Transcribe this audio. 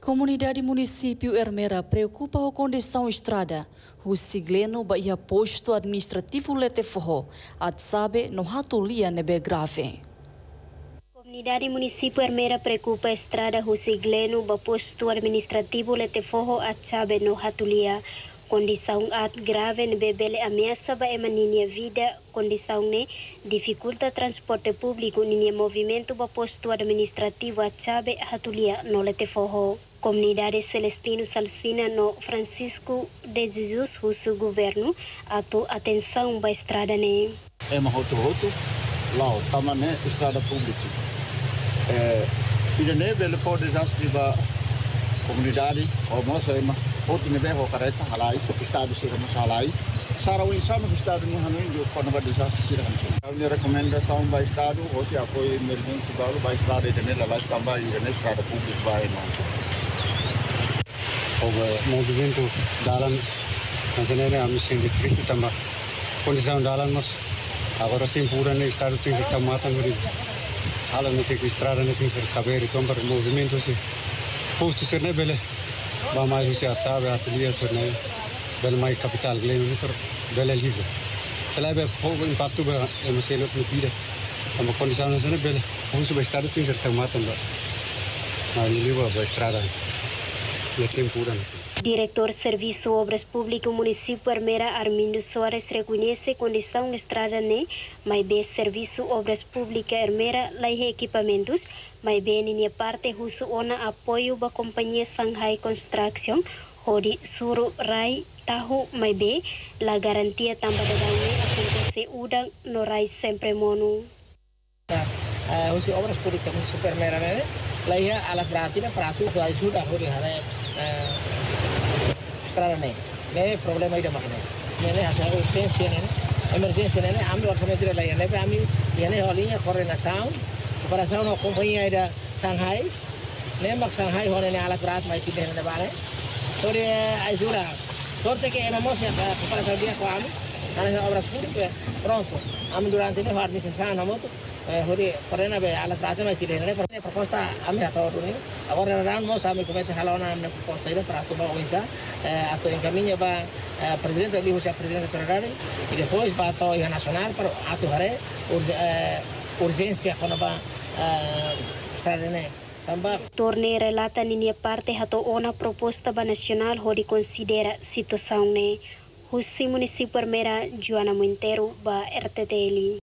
Comunidade município Ermera preocupa com a condição estrada. O Sigleno bahia posto administrativo Leteforro, sabe no Hatulia nebe grave. Comunidade município Ermera preocupa a estrada o Sigleno ba posto administrativo Leteforro sabe no Hatulia. Condição grave nebe bele ameaça ba emaninha vida, condição ne dificulta transporte público ninha movimento ba posto administrativo sabe Hatulia no Leteforro. Comunidade Celestino Salsina no Francisco de Jesus, o seu governo, atenção para a estrada né. É uma roto, lá, também né, estrada pública. E né, ele pode desastre para comunidade, ou moça, outro nível, o careta, halai, estado se ramos halai. Sarau insama estado ni hanuin jo quando vai desastre se ramos. A minha recomendação para estado, ou se apoio emergência balu, para estrada e né, lá também e né, estrada pública vai não. O movimento dalan nasionalnya mesti dikritik tambah kondisi dalan mas agora tempuran no estado tem que tomatan beri hala nete que estrada nete ser caber então para movimento se posto ser ne bele ba mais se sabe atelier ser ne bele mais capital gleno per bele livre selabe pouco impacto ba mesti lo pide tambah kondisi nasional bele posto ba estado tem que tomatan ba livre ba estrada. Diretor Serviço Obras Públicas Município Ermera Armindo Soares reconhece a condição na estrada né, mas bem Serviço Obras Públicas Ermera lá equipamentos, mas bem em parte uso ona apoio da companhia Shanghai Construction, onde Suru Rai tahu mas bem la garantia tambah dadanya acontece udang no Rai sempre mono. Usi obras públicas Município Ermera né, lá alas berarti peratu sudah hari estrada ne problema ida makne ne hasil urgensi ne emergensi ne ambil sama tidak lain ne kami ne holinya koordinasi operasional no kompanhia ida Shanghai ne mak Shanghai hone ne alat berat mai tidak ne bale so dia aizura sorte que emamos ya para dia kami karena obras públicas pronto am durante ne administração na moto hori pernah be alat berat mai tidak ne proposta kami atau ini agora não nós kami começa a falar na proposta ida para tu bawa isa atau encaminha ba presidente ali o presidente federal e depois para to ia nacional para atu hare urgência quando ba estrada ne tambah Torne relata ninia parte hato ona proposta ba nacional hori considera situação ne. Husi município Ermera Joana Montero ba RTTL.